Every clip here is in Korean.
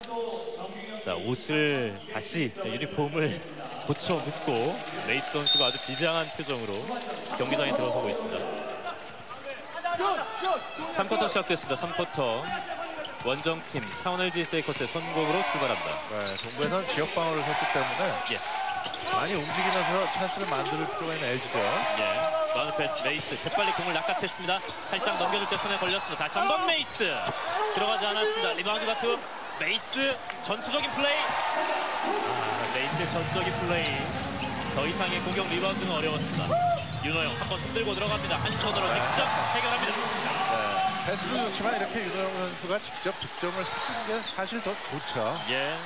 자, 옷을 다시 유니폼을 고쳐 묶고 메이스 선수가 아주 비장한 표정으로 경기장에 들어서고 있습니다. 3쿼터 시작됐습니다. 3쿼터 원정팀 차원 LG 세이커스의 선곡으로 출발합니다. 네, 동부에서는 지역 방어를 했기 때문에 많이 움직이면서 찬스를 만들 필요가 있는 LG죠. 마운드 패스 메이스 재빨리 공을 낚아챘습니다. 살짝 넘겨줄 때 손에 걸렸습니다. 다시 한번 메이스 들어가지 않았습니다. 리바운드 같은 메이스 전투적인 플레이. 메이스의 전투적인 플레이. 더 이상의 공격 리바운드는 어려웠습니다. 윤호영 한번 흔들고 들어갑니다. 한 손으로 직접 해결합니다. 패스도 좋지만 이렇게 윤호영 선수가 직접 득점을 해주는 게 사실 더 좋죠.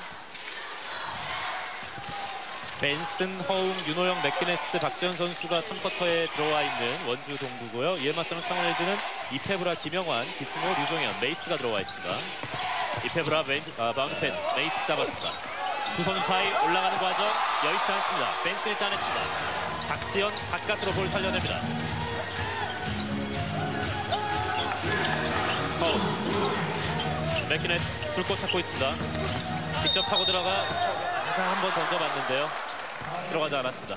벤슨, 허웅, 윤호영, 맥기네스, 박지현 선수가 3쿼터에 들어와 있는 원주 동부고요. 이에 맞서는 창원 LG는 이페브라, 김영환, 기승호, 류종현, 메이스가 들어와 있습니다. 이페브라 바운드 패스, 메이스 잡았습니다. 두 선수 사이 올라가는 과정 여의치 않습니다. 벤슨이 따냈습니다. 박지현 바깥으로 볼 살려냅니다. 허웅, 맥기네스 불꽃 찾고 있습니다. 직접 하고 들어가 한번 던져봤는데요. 들어가지 않았습니다.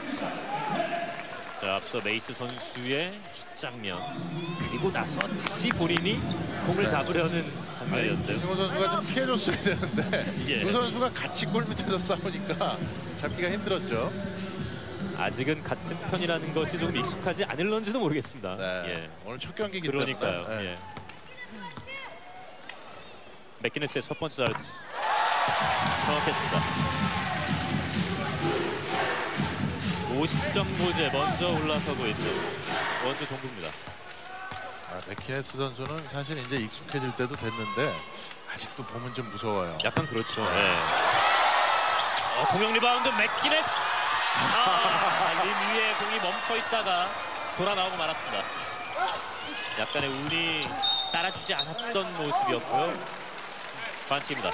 자, 앞서 메이스 선수의 슛 장면 그리고 나서 다시 본인이 공을 잡으려는 장면이었는데요. 기승호 선수가 좀 피해줬어야 되는데 두 선수가 같이 골 밑에서 싸우니까 잡기가 힘들었죠. 아직은 같은 편이라는 것이 좀 익숙하지 않을런지도 모르겠습니다. 오늘 첫 경기이기 그러니까요. 때문에. 맥기네스의 첫 번째 자유투 정확했습니다. 50점 고지에 먼저 올라서고 있는 원주 동부입니다. 맥기네스 선수는 사실 이제 익숙해질 때도 됐는데 아직도 보면 좀 무서워요. 약간 그렇죠. 공격 리바운드 맥기네스. 림 위에 공이 멈춰 있다가 돌아 나오고 말았습니다. 약간의 운이 따라주지 않았던 모습이었고요. 반칙입니다.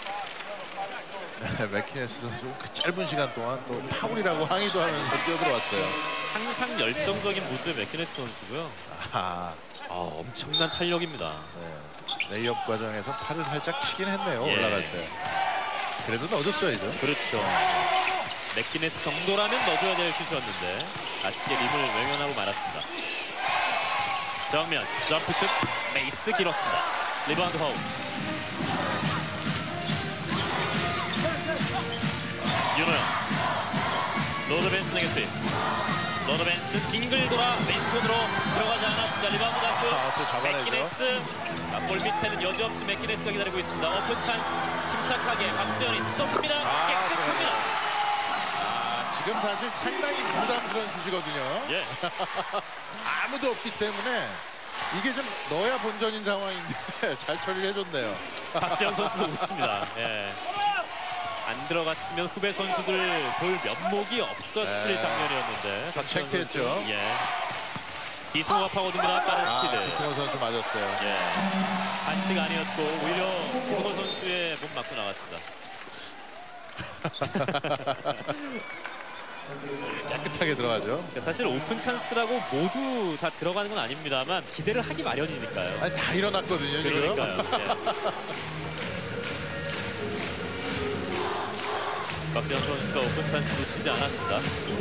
맥키네스 선수 그 짧은 시간 동안 또 파울이라고 항의도 하면서 뛰어들어왔어요. 항상 열정적인 모습의 맥키네스 선수고요. 엄청난 탄력입니다. 레이업 과정에서 팔을 살짝 치긴 했네요. 올라갈 때. 그래도 넣어줬어야죠. 그렇죠. 맥키네스 정도라면 넣어줘야 될 슛이었는데 아쉽게 림을 외면하고 말았습니다. 정면 점프슛 메이스 길었습니다. 리바운드 허웅. 윤호영. 로드 벤슨에게 투입. 로드 벤슨 빙글 돌아 왼손으로 들어가지 않았습니다. 리바운드 다크. 맥기네스. 골 밑에는 여지없이 맥기네스가 기다리고 있습니다. 오픈 찬스. 침착하게 박지현이 쏩니다. 깨끗합니다. 지금 사실 상당히 부담스러운 슛이거든요. 아무도 없기 때문에 이게 좀 넣어야 본전인 상황인데 잘 처리를 해줬네요. 박지현 선수도 웃습니다. 안 들어갔으면 후배 선수들 볼 면목이 없었을 장면이었는데 체크했죠. 기승호가 파고듭니다. 빠른 스피드. 기승호 선수 맞았어요. 반칙 아니었고 오히려 기승호 선수의 몸 맞고 나갔습니다. 깨끗하게 들어가죠. 사실 오픈 찬스라고 모두 다 들어가는 건 아닙니다만 기대를 하기 마련이니까요. 아니, 다 일어났거든요. 그러니까요. 박지현 선수가 오픈 찬스 놓치지 않았습니다.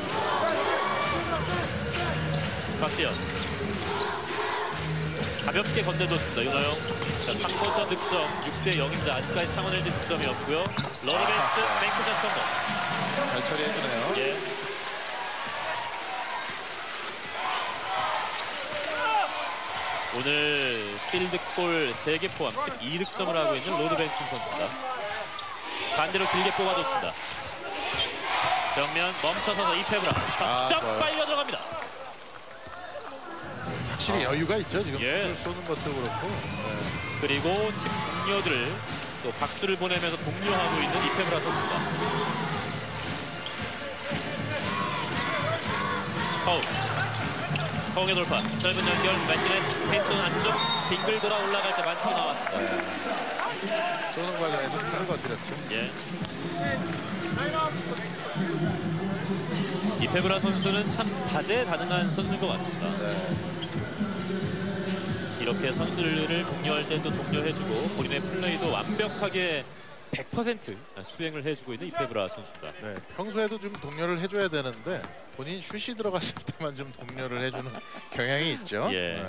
박지현 가볍게 건네줬습니다. 윤호영. 3쿼터 득점 6대 0입니다. 아직까지 창원 LG 득점이 없고요. 러브벤스 뱅크샷 성공. 잘 처리해주네요. 오늘 필드골 3개 포함 12득점을 하고 있는 로드 벤슨 선수입니다. 반대로 길게 뽑아줬습니다. 정면 멈춰서서 이페브라 싹 빨려 들어갑니다. 확실히 여유가 있죠. 지금 쏘는 것도 그렇고. 그리고 팀 동료들을 또 박수를 보내면서 독려하고 있는 이페브라 선수입니다. 허웅의 돌파, 짧은 연결, 맥기네스, 텐션 안쪽, 빙글 돌아 올라갈 때 만점 나왔습니다. 쏘는 과정에서 팔을 건드렸죠. 이페브라 선수는 참 다재다능한 선수인 것 같습니다. 이렇게 선수들을 독려할 때도 독려해주고 본인의 플레이도 완벽하게 100% 수행을 해주고 있는 이페브라 선수입니다. 네, 평소에도 좀 동료를 해줘야 되는데 본인 슛이 들어갔을 때만 좀 동료를 해주는 경향이 있죠. 예.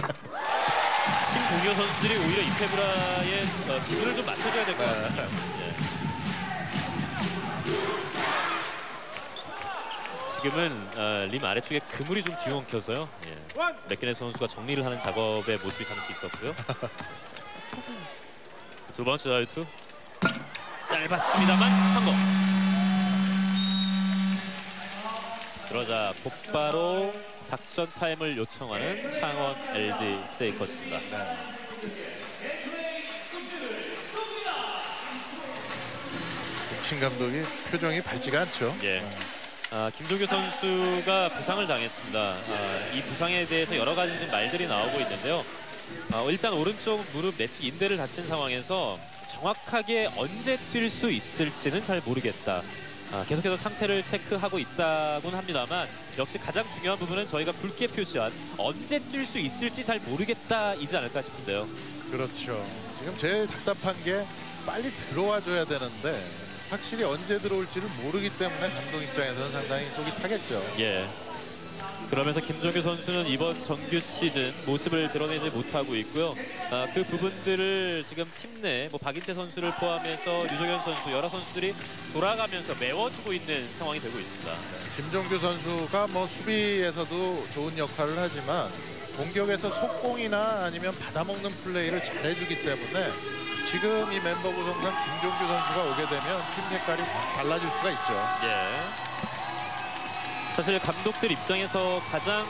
팀 동료 선수들이 오히려 이페브라의 기분을 좀 맞춰줘야 될 것 같아요. 예. 지금은 림 아래쪽에 그물이 좀 뒤엉켜서요. 예. 맥기네스 선수가 정리를 하는 작업의 모습이 잠시 있었고요. 두 번째 자유투 짧았습니다만 성공. 그러자 곧바로 작전 타임을 요청하는 창원 LG 세이커스입니다. 신 감독이 표정이 밝지가 않죠. 예. 김종규 선수가 부상을 당했습니다. 이 부상에 대해서 여러 가지 좀 말들이 나오고 있는데요. 일단 오른쪽 무릎 내측 인대를 다친 상황에서 정확하게 언제 뛸 수 있을지는 잘 모르겠다. 계속해서 상태를 체크하고 있다곤 합니다만 역시 가장 중요한 부분은 저희가 굵게 표시한 언제 뛸 수 있을지 잘 모르겠다이지 않을까 싶은데요. 그렇죠. 지금 제일 답답한 게 빨리 들어와줘야 되는데 확실히 언제 들어올지를 모르기 때문에 감독 입장에서는 상당히 속이 타겠죠. 예. 그러면서 김종규 선수는 이번 정규 시즌 모습을 드러내지 못하고 있고요. 그 부분들을 지금 팀 내 박인태 선수를 포함해서 유종현 선수 여러 선수들이 돌아가면서 메워주고 있는 상황이 되고 있습니다. 김종규 선수가 수비에서도 좋은 역할을 하지만 공격에서 속공이나 아니면 받아먹는 플레이를 잘해주기 때문에 지금 이 멤버 구성상 김종규 선수가 오게 되면 팀 색깔이 달라질 수가 있죠. 예. 사실 감독들 입장에서 가장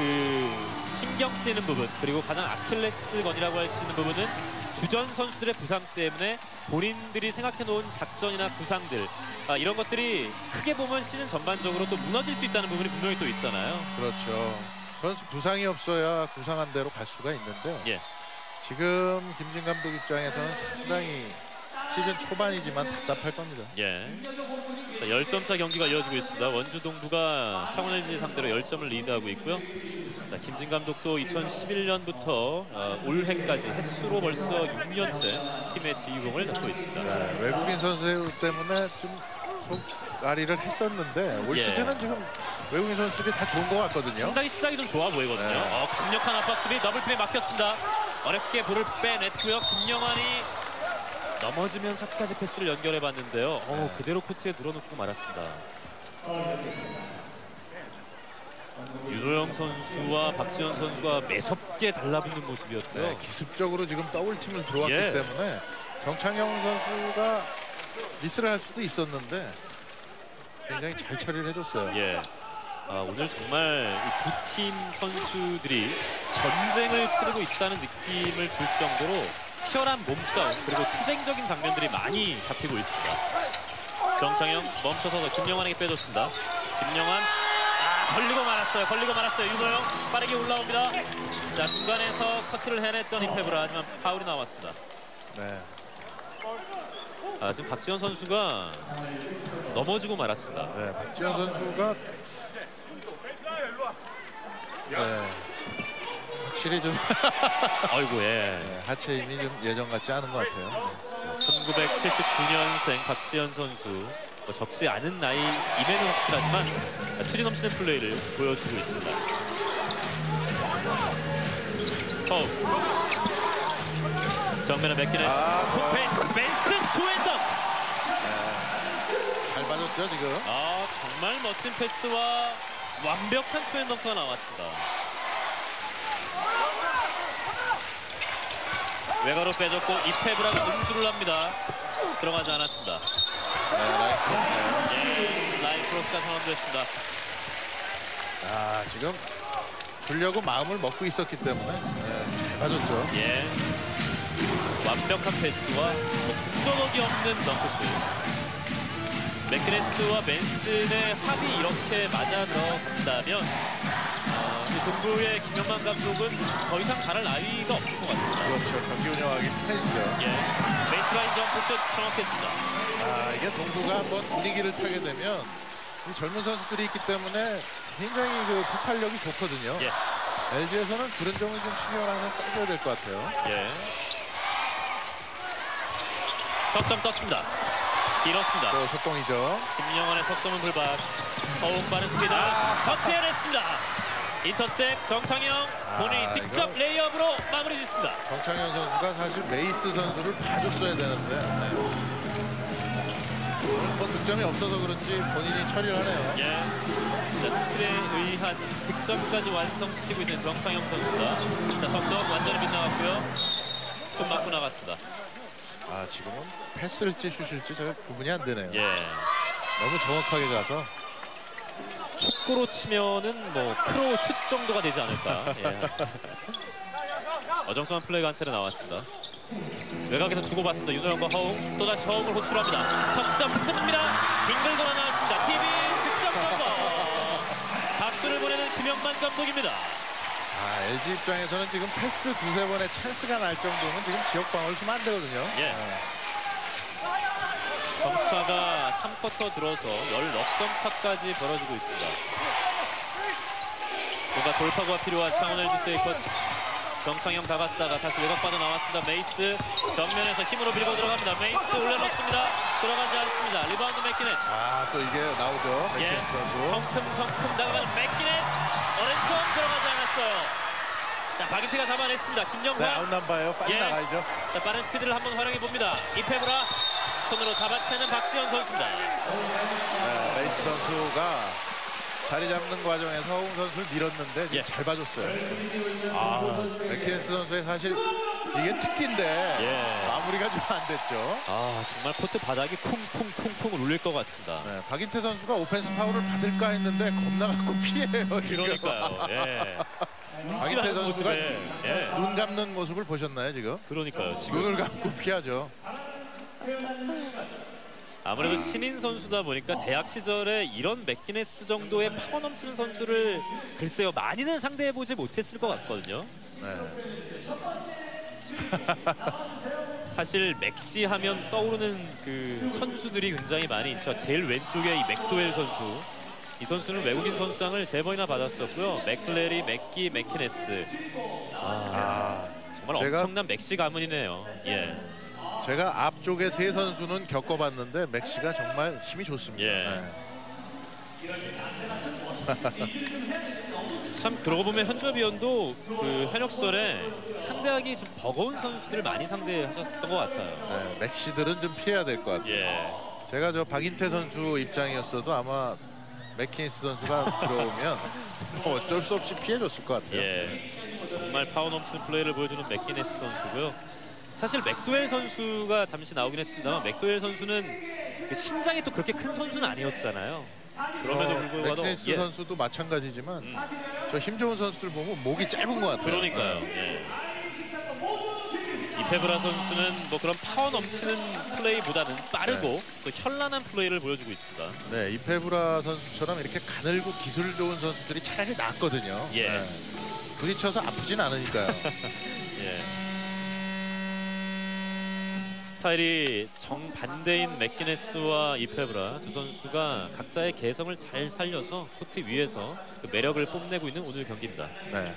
신경 쓰이는 부분 그리고 가장 아킬레스건이라고 할 수 있는 부분은 주전 선수들의 부상 때문에 본인들이 생각해놓은 작전이나 구상들 이런 것들이 크게 보면 시즌 전반적으로 또 무너질 수 있다는 부분이 분명히 또 있잖아요. 그렇죠. 선수 부상이 없어야 구상한 대로 갈 수가 있는데 예. 지금 김진 감독 입장에서는 상당히 시즌 초반이지만 답답할 겁니다. 예. 자, 10점 차 경기가 이어지고 있습니다. 원주 동부가 창원 LG 상대로 10점을 리드하고 있고요. 자, 김진 감독도 2011년부터 올해까지 횟수로 벌써 6년째 팀의 지휘봉을 잡고 있습니다. 네, 외국인 선수 때문에 좀 속앓이를 했었는데 올 예. 시즌은 지금 외국인 선수들이 다 좋은 것 같거든요. 상당히 시작이 좀 좋아 보이거든요. 네. 강력한 압박수비 더블팀에 막혔습니다. 어렵게 볼을 빼냈고요. 김영환이 넘어지면서까지 패스를 연결해봤는데요. 그대로 코트에 늘어놓고 말았습니다. 유도영 선수와 박지현 선수가 매섭게 달라붙는 모습이었고요. 네, 기습적으로 지금 더블팀을 들어왔기 예. 때문에 정창영 선수가 미스를 할 수도 있었는데 굉장히 잘 처리를 해줬어요. 예. 오늘 정말 이 두 팀 선수들이 전쟁을 치르고 있다는 느낌을 줄 정도로 치열한 몸싸움 그리고 투쟁적인 장면들이 많이 잡히고 있습니다. 정창영 멈춰서 김영환에게 빼줬습니다. 김영환 걸리고 말았어요. 유도영 빠르게 올라옵니다. 자, 중간에서 커트를 해냈던 이페브라 하지만 파울이 나왔습니다. 네. 지금 박지현 선수가 넘어지고 말았습니다. 네, 박지현 선수가 확실히 좀 아이고 예. 네, 하체 힘이 좀 예전 같지 않은 것 같아요. 1979년생 박지현 선수 적지 않은 나이임에는 확실하지만 투지 넘치는 플레이를 보여주고 있습니다. 정면에 맥기네스 굿패스 맨슨 투앤더. 잘 맞았죠 지금. 정말 멋진 패스와 완벽한 투앤더가 나왔습니다. 외곽으로 빼줬고 이페브라가 응수를 합니다. 들어가지 않았습니다. 라인 크로스가 선언됐습니다. 지금 주려고 마음을 먹고 있었기 때문에 잘 맞았죠. 예. 완벽한 패스와 군더더기 없는 덩크슛. 맥기네스와 맨슨의 합이 이렇게 맞아 들어간다면 동부의 김영만 감독은 더 이상 잘할 나위가 없을 것 같습니다. 그렇죠. 경기 운영하기 편해지죠. 예. 베이스라인 점프슛 정확했습니다. 이게 동부가 한번 분위기를 타게 되면 이 젊은 선수들이 있기 때문에 굉장히 폭발력이 좋거든요. 예. LG에서는 그런 점을 좀 신경을 항상 써줘야 될 것 같아요. 예. 석점 떴습니다. 길었습니다. 또 속공이죠. 김영환의 석점은 불박. 허웅 빠른 스피드 커트해냈습니다. 인터셉 정창영 본인이 직접 이거... 레이업으로 마무리 짓습니다. 정창현 선수가 사실 메이스 선수를 봐줬어야 되는데 뭐 득점이 없어서 그런지 본인이 처리를 하네요. 예. 자, 스틸에 의한 득점까지 완성시키고 있는 정창영 선수가 자, 석점 완전히 빗나갔고요. 좀 맞고 나갔습니다. 아, 지금은 패스일지 슛일지 제가 구분이 안 되네요. 예. 너무 정확하게 가서. 축구로 치면은 뭐 크로 슛 정도가 되지 않을까. 예. 어정쩡한 플레이가 한 차례 나왔습니다. 외곽에서 주고받습니다. 윤호영과 허웅. 또다시 허웅을 호출합니다. 석점 뜹니다. 빙글 돌아 나왔습니다. TV 득점 성공. 박수를 보내는 김영만 감독입니다. LG 입장에서는 지금 패스 두세 번의 찬스가 날 정도면 지금 지역방어를 쓰면 안 되거든요. 예. 점수차가 3쿼터 들어서 16점 차까지 벌어지고 있습니다. 뭔가 돌파구가 필요한 창원 LG 세이커스. 정창영 다가스다가 다시 외곽 빠져나왔습니다. 메이스 정면에서 힘으로 밀고 들어갑니다. 메이스 올려놓습니다. 들어가지 않습니다. 리바운드 맥기네스. 아, 또 이게 나오죠. 맥기네스 선수. 성큼 나가면 맥기네스. 오른손 들어가지 않았어요. 자, 박인태가 잡아냈습니다. 김영환. 네, 아웃넘버예요. 빨리 나가야죠. 자, 빠른 스피드를 한번 활용해 봅니다. 이페브라 손으로 잡아채는 박지현 선수입니다. 네, 메이스 선수가 자리 잡는 과정에서 허웅 선수를 밀었는데 예. 잘 봐줬어요. 맥키네스 선수의 사실 이게 특기인데 예. 마무리가 좀 안 됐죠. 아, 정말 코트 바닥이 쿵쿵쿵쿵 울릴 것 같습니다. 네, 박인태 선수가 오펜스 파울을 받을까 했는데 겁나 갖고 피해요. 지금. 그러니까요. 예. 박인태 선수가 예. 눈 감는 모습을 보셨나요 지금? 그러니까요. 지금 눈을 감고 피하죠. 아무래도 신인 선수다 보니까 대학 시절에 이런 맥기네스 정도의 파워 넘치는 선수를 글쎄요 많이는 상대해보지 못했을 것 같거든요. 네. 사실 맥시 하면 떠오르는 그 선수들이 굉장히 많이 있죠. 제일 왼쪽에 이 맥도웰 선수. 이 선수는 외국인 선수상을 3번이나 받았었고요. 맥클레리, 맥기, 맥키네스. 정말 엄청난 맥시 가문이네요. 예. 제가 앞쪽에 세 선수는 겪어봤는데 맥시가 정말 힘이 좋습니다. 예. 네. 참 그러고 보면 현주업위원도 그 현역설에 상대하기 좀 버거운 선수들을 많이 상대하셨던 것 같아요. 네, 맥시들은 좀 피해야 될 것 같아요. 예. 제가 저 박인태 선수 입장이었어도 아마 맥키니스 선수가 들어오면 어쩔 수 없이 피해줬을 것 같아요. 예. 정말 파워 넘치는 플레이를 보여주는 맥기네스 선수고요. 사실 맥도웰 선수가 잠시 나오긴 했습니다만 맥도웰 선수는 그 신장이 또 그렇게 큰 선수는 아니었잖아요. 그럼에도 불구하고 맥키니스 선수도 마찬가지지만 저 힘 좋은 선수를 보면 목이 짧은 것 같아요. 그러니까요. 예. 이페브라 선수는 뭐 그런 파워 넘치는 플레이보다는 빠르고 또 현란한 플레이를 보여주고 있습니다. 네, 이페브라 선수처럼 이렇게 가늘고 기술 좋은 선수들이 차라리 낫거든요. 예. 네. 부딪혀서 아프진 않으니까요. 예. 스타일이 정반대인 맥기네스와 이페브라 두 선수가 각자의 개성을 잘 살려서 코트 위에서 그 매력을 뽐내고 있는 오늘 경기입니다. 네.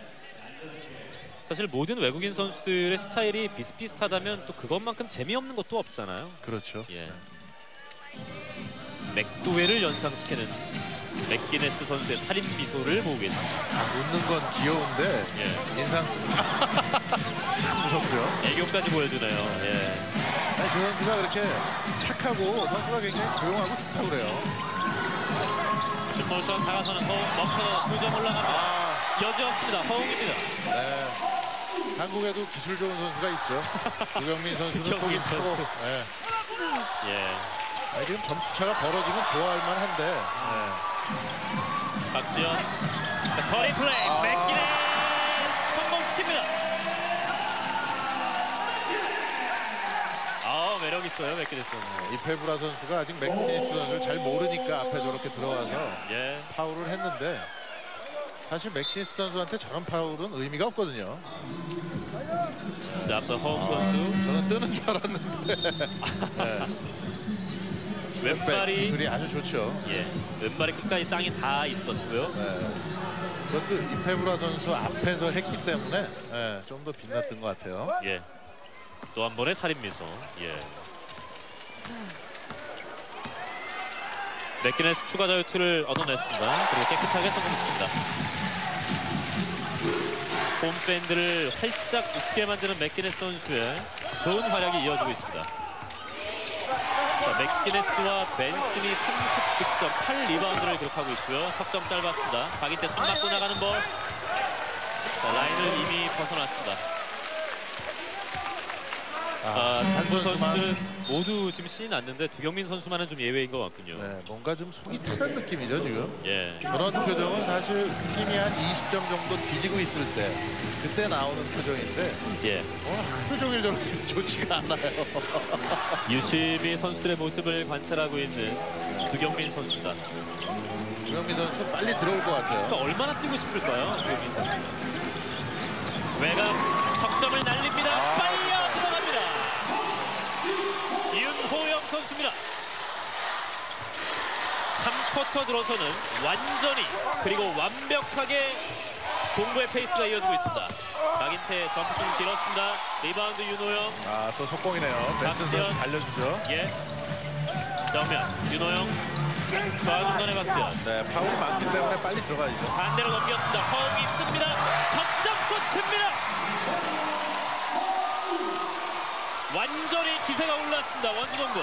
사실 모든 외국인 선수들의 스타일이 비슷비슷하다면 또 그것만큼 재미없는 것도 없잖아요. 그렇죠. 예. 맥도웰을 연상시키는 맥기네스 선수의 살인 미소를 보고 계십니다. 웃는 건 귀여운데 예. 인상 쓰기가 참 무섭고요. 애교까지 보여주네요. 예. 아니, 저 선수가 그렇게 착하고 선수가 굉장히 조용하고 좋다고 그래요. 슛모션 다가서는 허웅 멈춰 2점 올라갑니다. 여지 없습니다. 허웅입니다. 네. 한국에도 기술 좋은 선수가 있죠. 구경민 선수는 속이 구경민 차고. 선수. 네. 예. 아니, 지금 점수차가 벌어지면 좋아할 만한데. 네. 박지현. 자, 거리 플레이. 맥기네스 성공시킵니다. 매력 있어요, 맥기네스 선수. 이페브라 선수가 아직 맥키니스 선수를 잘 모르니까 앞에 저렇게 들어와서 예. 파울을 했는데 사실 맥키니스 선수한테 저런 파울은 의미가 없거든요. 자, 앞서 허웅 선수. 저는 뜨는 줄 알았는데. 네. 왼발이 기술이 아주 좋죠. 예, 왼발이 끝까지 땅에 닿아 있었고요. 네. 그것도 이페브라 선수 앞에서 했기 때문에 좀 더 빛났던 것 같아요. 예. 또 한 번의 살인 미소. 예. 맥기네스 추가 자유투를 얻어냈습니다. 그리고 깨끗하게 성공했습니다. 홈팬들을 활짝 웃게 만드는 맥기네스 선수의 좋은 활약이 이어지고 있습니다. 자, 맥기네스와 벤슨이 30득점 8리바운드를 기록하고 있고요. 석점 짧았습니다. 박인태 손 맞고 나가는 볼. 자, 라인을 이미 벗어났습니다. 두 선수들은 모두 지금 신이 났는데 두경민 선수만은 좀 예외인 것 같군요. 네, 뭔가 좀 속이 타는 느낌이죠 지금. 예. 저런 표정은 사실 팀이 한 20점 정도 뒤지고 있을 때 그때 나오는 표정인데 예. 하루 종일 저렇게 좋지가 않아요. 유심히 선수들의 모습을 관찰하고 있는 두경민 선수입니다. 두경민 선수 빨리 들어올 것 같아요. 그러니까 얼마나 뛰고 싶을까요, 두경민 선수가. 외곽 석점을 날립니다. 빨려 들어갑니다. 윤호영 선수입니다. 3쿼터 들어서는 완전히 그리고 완벽하게 동부의 페이스가 이어지고 있습니다. 박인태 점프슛 길었습니다. 리바운드 윤호영. 또 속공이네요. 벤슨 선수 달려주죠. 예. 정면 윤호영. 좌중간에 박지현. 네, 파울이 많기 때문에 빨리 들어가야죠. 반대로 넘겼습니다. 허웅이 뜹니다. 석점 꽂힙니다. 완전히 기세가 올랐습니다. 원주동부.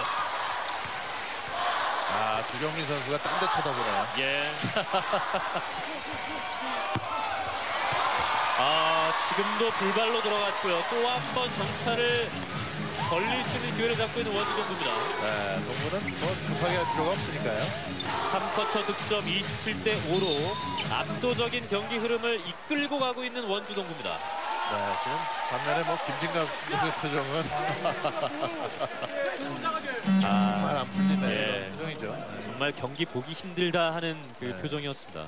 두경민 선수가 딴 데 쳐다보네요. 예. 지금도 불발로 들어갔고요. 또 한 번 정찰을 벌릴 수 있는 기회를 잡고 있는 원주동부입니다. 네, 동부는 뭐 급하게 할 필요가 없으니까요. 3쿼터 득점 27대 5로 압도적인 경기 흐름을 이끌고 가고 있는 원주동부입니다. 네, 지금 반면에 뭐 김진감 표정은 정말 안 풀리는 예. 표정이죠. 네. 정말 경기 보기 힘들다 하는 그 네. 표정이었습니다.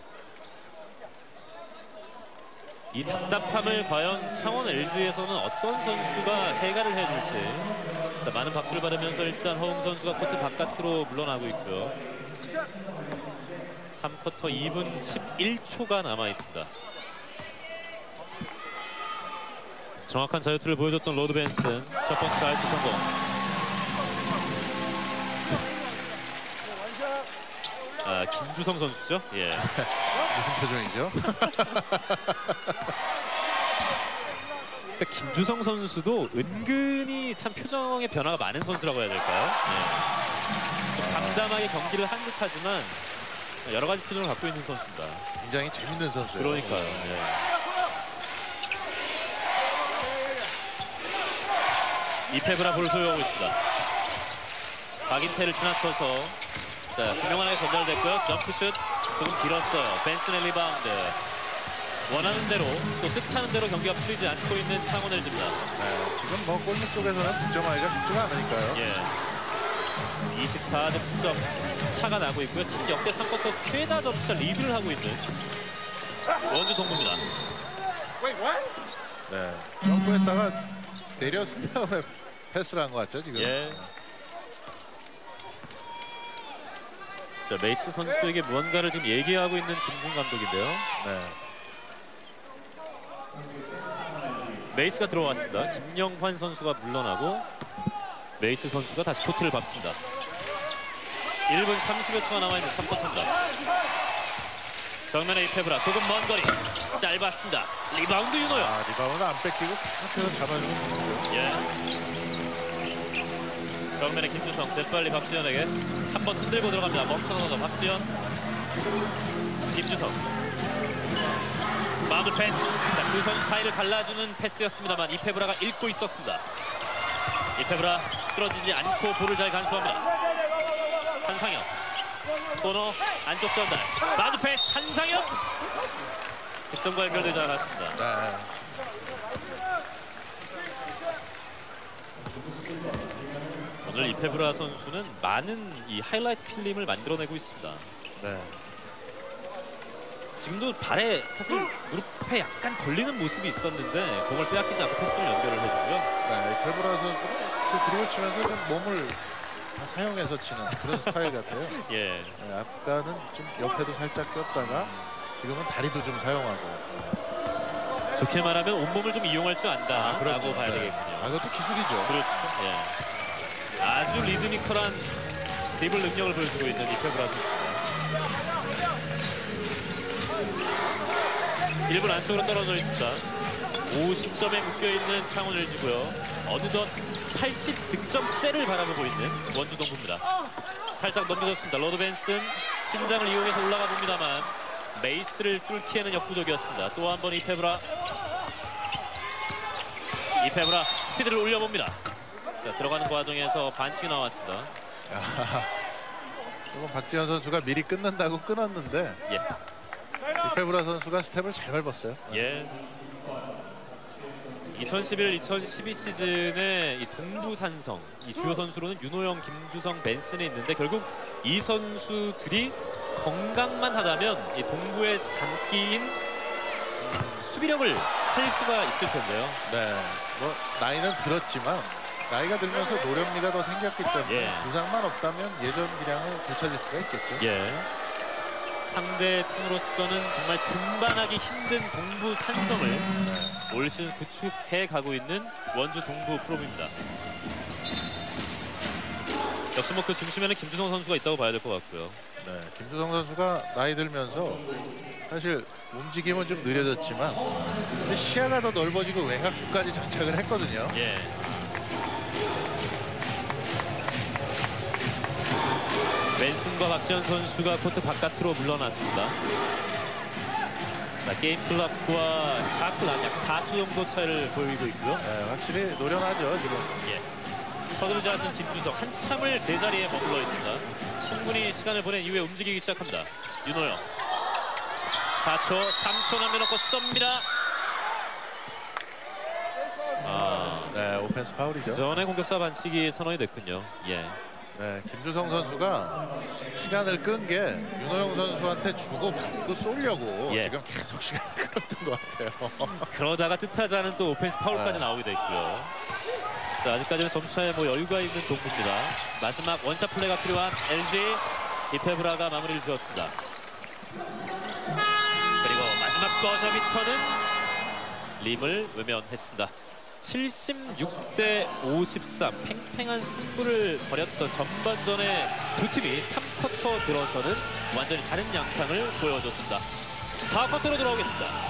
이 답답함을 과연 창원 LG에서는 어떤 선수가 해결을 해줄지. 자, 많은 박수를 받으면서 일단 허웅 선수가 코트 바깥으로 물러나고 있고요. 3쿼터 2분 11초가 남아 있습니다. 정확한 자유투를 보여줬던 로드 벤슨. 첫 번째 자유투 성공. 김주성 선수죠? 예. 무슨 표정이죠? 그러니까 김주성 선수도 은근히 참 표정의 변화가 많은 선수라고 해야 될까요? 예. 담담하게 경기를 한 듯하지만 여러 가지 표정을 갖고 있는 선수입니다. 굉장히 재밌는 선수예요. 그러니까요. 예. 이페브라 볼을 소유하고 있습니다. 박인태를 지나쳐서 자, 김영환에게 전달됐고요. 점프슛 조금 길었어요. 벤슨의 리바운드. 원하는 대로 또 뜻하는 대로 경기가 풀리지 않고 있는 창원 LG입니다. 네, 지금 뭐 골밑 쪽에서는 득점하기가 쉽지가 않으니까요. 예. 24득점 차가 나고 있고요. 팀 역대 3쿼터 최다 점차 리드를 하고 있는 원주 동부입니다. 네, 점프했다가 내렸은 다음에 패스를 한 것 같죠 지금. 예. 자, 메이스 선수에게 무언가를 지금 얘기하고 있는 김준 감독인데요. 네. 메이스가 들어왔습니다. 김영환 선수가 물러나고 메이스 선수가 다시 코트를 밟습니다. 1분 30여 초가 남아있는 3쿼터입니다. 정면에 이페브라 조금 먼 거리 짧았습니다. 리바운드 윤호영. 리바운드 안 뺏기고 파트를 잡아주는. 예. 정면에 김주성 재빨리 박지현에게 한 번 흔들고 들어갑니다. 멈춰서 박지현. 김주성. 마운드 패스. 자, 두 선수 사이를 갈라주는 패스였습니다만 이페브라가 읽고 있었습니다. 이페브라 쓰러지지 않고 볼을 잘 간수합니다. 한상현. 코너 안쪽 전달. 마운드 패스 한상현. 득점과 연결되지 않았습니다. 네. 오늘 이페브라 선수는 많은 이 하이라이트 필름을 만들어내고 있습니다. 네. 지금도 발에 사실 무릎에 약간 걸리는 모습이 있었는데 공을 빼앗기지 않고 패스를 연결을 해주고요. 네, 페브라 선수는 드리블 치면서 좀 몸을 다 사용해서 치는 그런 스타일 같아요. 예. 네, 아까는 좀 옆에도 살짝 꼈다가 지금은 다리도 좀 사용하고. 좋게 말하면 온몸을 좀 이용할 줄 안다라고 봐야 되겠군요. 그것도 기술이죠. 그렇죠. 예. 아주 리드미컬한 드리블 능력을 보여주고 있는 이페브라 선수입니다. 1분 안쪽으로 떨어져 있습니다. 50점에 묶여있는 창원 LG고요. 어느덧 80득점째를 바라보고 있는 원주 동부입니다. 살짝 넘겨졌습니다. 로드 벤슨 신장을 이용해서 올라가 봅니다만 메이스를 뚫기에는 역부족이었습니다. 또 한 번 이페브라 스피드를 올려봅니다. 자, 들어가는 과정에서 반칙이 나왔습니다. 조금 박지현 선수가 미리 끊는다고 끊었는데 예. 이페브라 선수가 스텝을 잘 밟았어요. 예. 2011-2012 시즌에 이 동부 산성 이 주요 선수로는 윤호영, 김주성, 벤슨이 있는데 결국 이 선수들이 건강만 하다면 이 동부의 장기인 수비력을 살릴 수가 있을 텐데요. 네, 뭐 나이는 들었지만 나이가 들면서 노련미가 더 생겼기 때문에 예. 부상만 없다면 예전 기량을 되찾을 수가 있겠죠. 예. 상대 팀으로서는 정말 등반하기 힘든 동부 산성을 올 시즌 구축해 가고 있는 원주 동부 프로입니다. 역시 뭐 그 중심에는 김주성 선수가 있다고 봐야 될 것 같고요. 네, 김주성 선수가 나이 들면서 사실 움직임은 좀 느려졌지만 근데 시야가 더 넓어지고 외곽슛까지 장착을 했거든요. 예. 벤슨과 박지현 선수가 코트 바깥으로 물러났습니다. 자, 게임 클락과 샤크 약 4초 정도 차이를 보이고 있고요. 네, 확실히 노련하죠 지금. 예. 서두르지 않는 김주성 한참을 제자리에 머물러 있습니다. 충분히 시간을 보낸 이후에 움직이기 시작합니다. 윤호영 4초, 3초 남겨놓고 쏩니다. 네, 오펜스 파울이죠. 전에 공격사 반칙이 선언이 됐군요. 예. 네, 김주성 선수가 시간을 끈 게 윤호영 선수한테 주고 받고 쏘려고 예. 지금 계속 시간을 끌었던 것 같아요. 그러다가 뜻하지 않은 또 오펜스 파울까지 네. 나오게 됐고요. 자, 아직까지는 점수차에 뭐 여유가 있는 동부입니다. 마지막 원샷 플레이가 필요한 LG 이페브라가 마무리를 지었습니다. 그리고 마지막 버저비터는 림을 외면했습니다. 76대53 팽팽한 승부를 벌였던 전반전에 두 팀이 3쿼터 들어서는 완전히 다른 양상을 보여줬습니다. 4쿼터로 돌아오겠습니다.